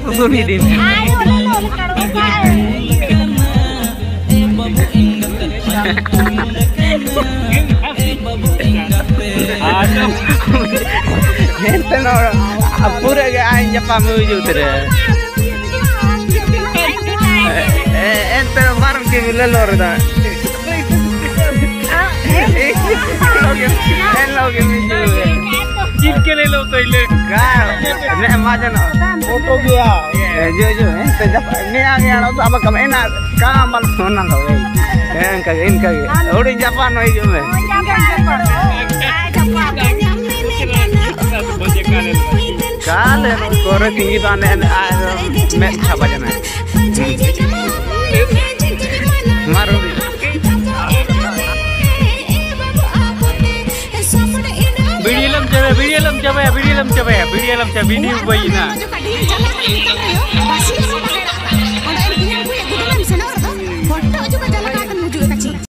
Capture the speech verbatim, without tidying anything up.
susun ini. Ente no apura ke aja pamuju tere. Ente no barang ke lelor da. Hello ke miju. Jinke le lo to ile. Kar. Ne majan foto gya. Jo jo ente jap ne a gya no ab kam ena kamal sonan ho. En ka in ka. Odi Japan hoy jo me. Kal kore tinggi tane me chapa jana. Maru. Video lam jabe, video lam jabe, video lam jabe, video lam jabe, video bayi na.